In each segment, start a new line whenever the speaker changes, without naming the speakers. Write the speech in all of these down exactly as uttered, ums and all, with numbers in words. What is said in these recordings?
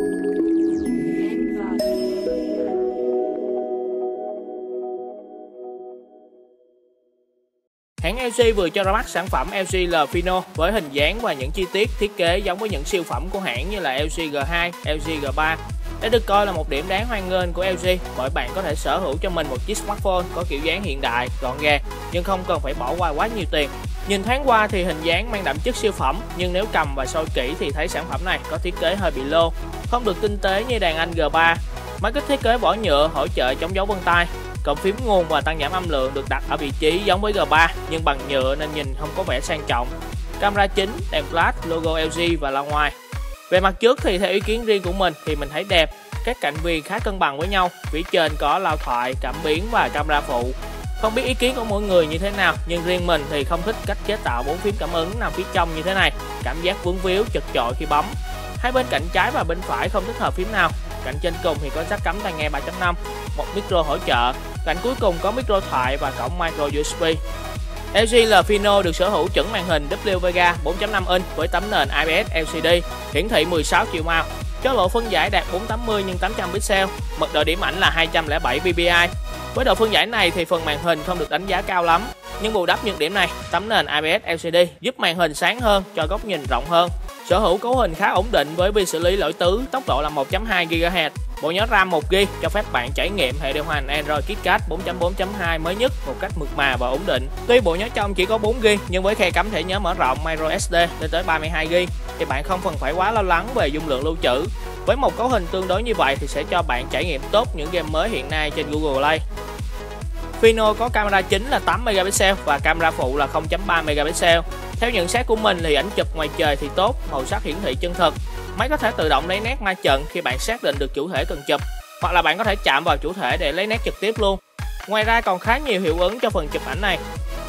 Hãng lờ giê vừa cho ra mắt sản phẩm lờ giê Lfino với hình dáng và những chi tiết thiết kế giống với những siêu phẩm của hãng như là lờ giê G hai, lờ giê G ba. Đây được coi là một điểm đáng hoan nghênh của lờ giê bởi bạn có thể sở hữu cho mình một chiếc smartphone có kiểu dáng hiện đại, gọn gàng nhưng không cần phải bỏ qua quá nhiều tiền. Nhìn thoáng qua thì hình dáng mang đậm chất siêu phẩm, nhưng nếu cầm và soi kỹ thì thấy sản phẩm này có thiết kế hơi bị lô, không được tinh tế như đàn anh G ba. Máy kích thiết kế vỏ nhựa hỗ trợ chống dấu vân tay. Cụm phím nguồn và tăng giảm âm lượng được đặt ở vị trí giống với G ba nhưng bằng nhựa nên nhìn không có vẻ sang trọng. Camera chính, đèn flash, logo lờ giê và loa ngoài. Về mặt trước thì theo ý kiến riêng của mình thì mình thấy đẹp, các cạnh viền khá cân bằng với nhau. Phía trên có loa thoại, cảm biến và camera phụ. Không biết ý kiến của mỗi người như thế nào, nhưng riêng mình thì không thích cách chế tạo bốn phím cảm ứng nằm phía trong như thế này, cảm giác vướng víu, chật chội khi bấm. Hai bên cạnh trái và bên phải không thích hợp phím nào. Cạnh trên cùng thì có jack cắm tai nghe ba chấm năm, một micro hỗ trợ. Cạnh cuối cùng có micro thoại và cổng micro u ét bê. lờ giê Lfino được sở hữu chuẩn màn hình W Vega bốn chấm năm inch với tấm nền i pê ét lờ xê đê, hiển thị mười sáu triệu màu, cho độ phân giải đạt bốn trăm tám mươi nhân tám trăm pixel, mật độ điểm ảnh là hai trăm lẻ bảy pê pê i. Với độ phân giải này thì phần màn hình không được đánh giá cao lắm, nhưng bù đắp nhược điểm này, tấm nền i pê ét lờ xê đê giúp màn hình sáng hơn, cho góc nhìn rộng hơn. Sở hữu cấu hình khá ổn định với vi xử lý lỗi tứ, tốc độ là một phẩy hai gi ga héc. Bộ nhớ RAM một gi ga bai cho phép bạn trải nghiệm hệ điều hành Android KitKat bốn chấm bốn chấm hai mới nhất một cách mượt mà và ổn định. Tuy bộ nhớ trong chỉ có bốn gi ga nhưng với khe cắm thẻ nhớ mở rộng micro ét đê lên tới ba mươi hai gi ga thì bạn không cần phải quá lo lắng về dung lượng lưu trữ. Với một cấu hình tương đối như vậy thì sẽ cho bạn trải nghiệm tốt những game mới hiện nay trên Google Play. Fino có camera chính là tám megapixel và camera phụ là không chấm ba megapixel. Theo nhận xét của mình thì ảnh chụp ngoài trời thì tốt, màu sắc hiển thị chân thực. Máy có thể tự động lấy nét ma trận khi bạn xác định được chủ thể cần chụp, hoặc là bạn có thể chạm vào chủ thể để lấy nét trực tiếp luôn. Ngoài ra còn khá nhiều hiệu ứng cho phần chụp ảnh này.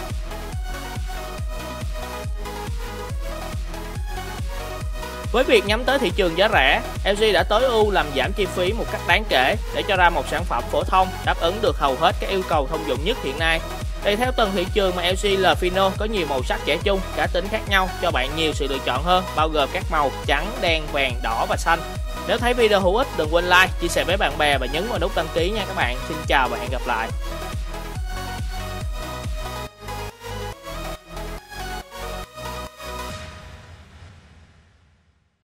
Với việc nhắm tới thị trường giá rẻ, lờ giê đã tối ưu làm giảm chi phí một cách đáng kể để cho ra một sản phẩm phổ thông đáp ứng được hầu hết các yêu cầu thông dụng nhất hiện nay. Tùy theo từng thị trường mà lờ giê Lfino có nhiều màu sắc trẻ trung, cá tính khác nhau cho bạn nhiều sự lựa chọn hơn, bao gồm các màu trắng, đen, vàng, đỏ và xanh. Nếu thấy video hữu ích đừng quên like, chia sẻ với bạn bè và nhấn vào nút đăng ký nha các bạn. Xin chào và hẹn gặp lại.